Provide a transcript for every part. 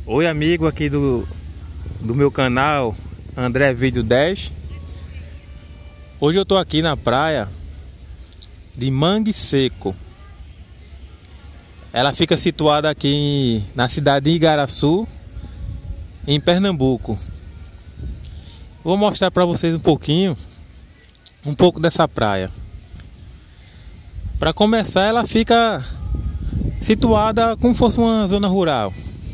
Oi amigo aqui do meu canal André Vídeo 10. Hoje eu tô aqui na praia de Mangue Seco. Ela fica situada aqui na cidade de Igaraçu, em Pernambuco. Vou mostrar para vocês um pouco dessa praia. Para começar, ela fica situada como se fosse uma zona rural.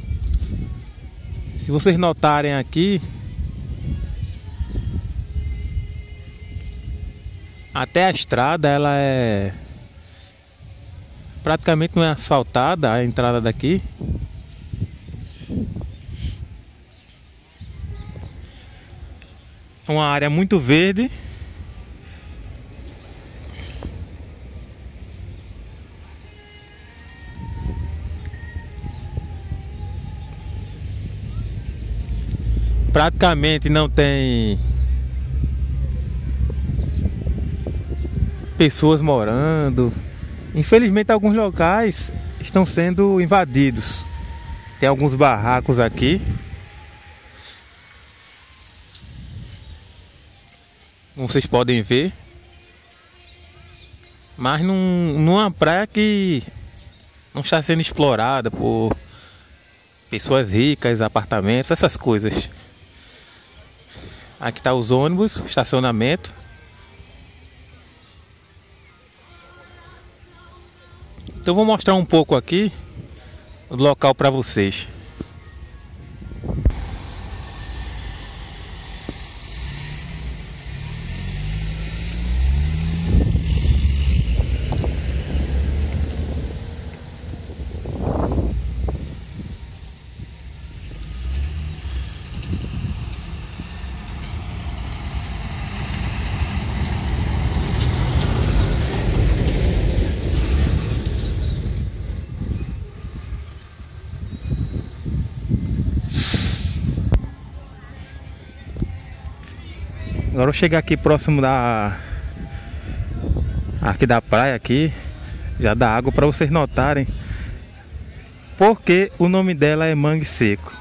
Se vocês notarem aqui, até a estrada ela praticamente não é asfaltada, a entrada daqui. É uma área muito verde. Praticamente não tem pessoas morando. Infelizmente alguns locais estão sendo invadidos. Tem alguns barracos aqui. Como vocês podem ver. Mas numa praia que não está sendo explorada por pessoas ricas, apartamentos, essas coisas. Aqui tá os ônibus, estacionamento. Então eu vou mostrar um pouco aqui do local para vocês. Agora eu chegar aqui próximo da praia aqui, já dá água para vocês notarem porque o nome dela é Mangue Seco.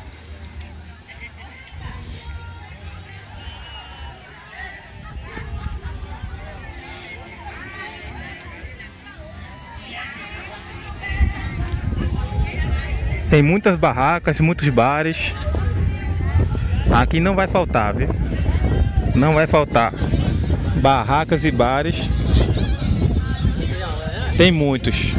Tem muitas barracas, muitos bares. Aqui não vai faltar, viu? Não vai faltar barracas e bares. Tem muitos.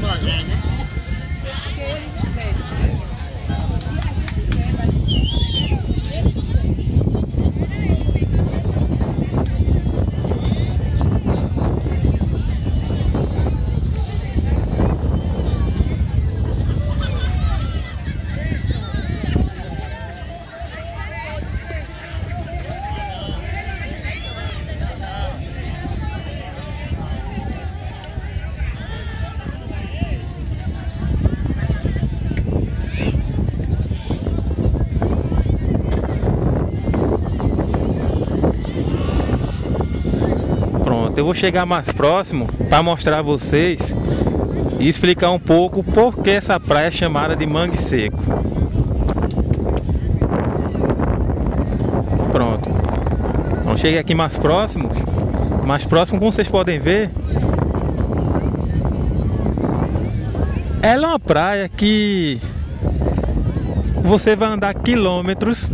Eu vou chegar mais próximo para mostrar a vocês e explicar um pouco por que essa praia é chamada de Mangue Seco. Pronto. Então cheguei aqui mais próximo, como vocês podem ver. Ela é uma praia que você vai andar quilômetros.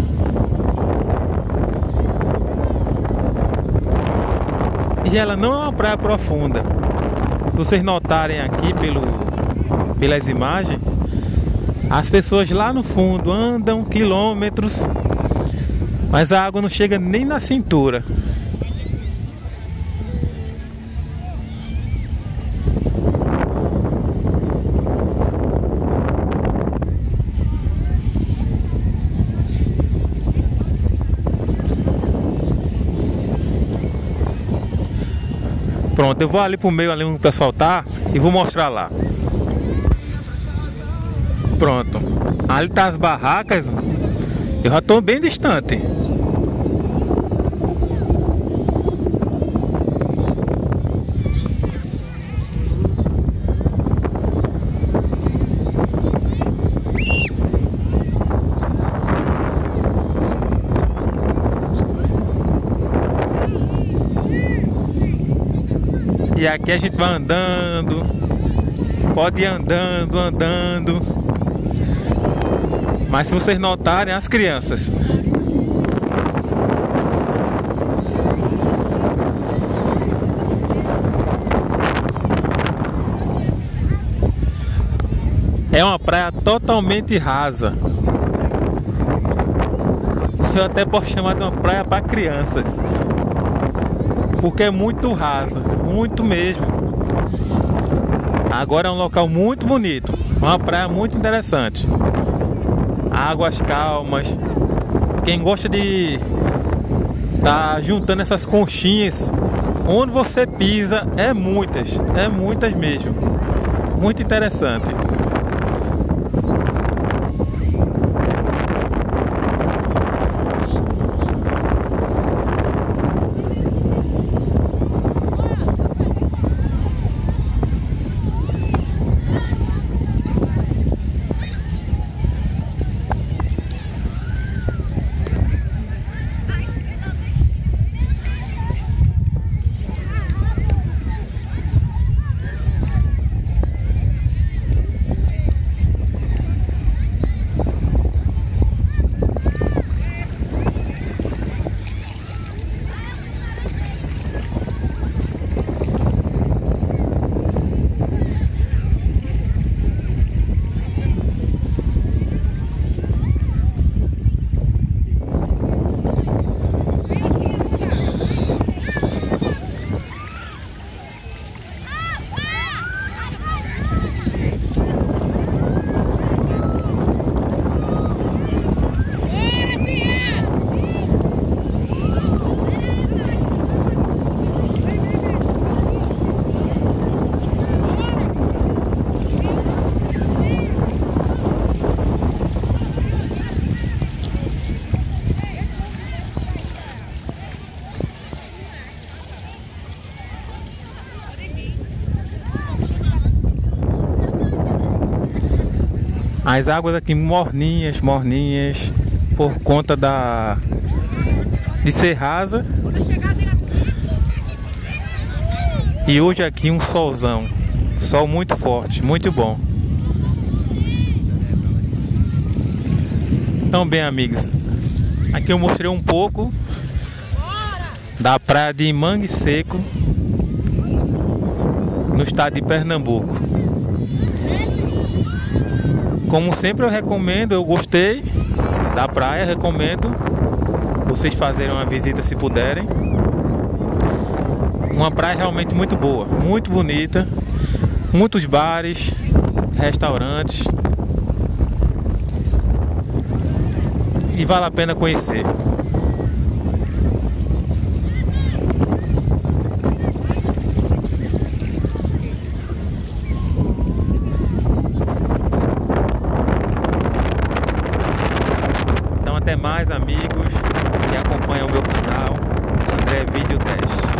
E ela não é uma praia profunda. Se vocês notarem aqui pelas imagens, as pessoas lá no fundo andam quilômetros, mas a água não chega nem na cintura. Pronto, eu vou ali pro meio ali onde o pessoal tá e vou mostrar lá. Pronto, ali tá as barracas. Eu já tô bem distante. E aqui a gente vai andando, pode ir andando. Mas se vocês notarem, as crianças. É uma praia totalmente rasa. Eu até posso chamar de uma praia para crianças, porque é muito rasa, muito mesmo. Agora é um local muito bonito, uma praia muito interessante. Águas calmas. Quem gosta de tá juntando essas conchinhas, onde você pisa é muitas mesmo. Muito interessante. As águas aqui morninhas, por conta de ser rasa. E hoje aqui um solzão, sol muito forte, muito bom. Então bem, amigos, aqui eu mostrei um pouco da praia de Mangue Seco, no estado de Pernambuco. Como sempre eu recomendo, eu gostei da praia, recomendo vocês fazerem uma visita se puderem. Uma praia realmente muito boa, muito bonita, muitos bares, restaurantes, e vale a pena conhecer. Até mais, amigos que acompanham o meu canal André Vídeo 10.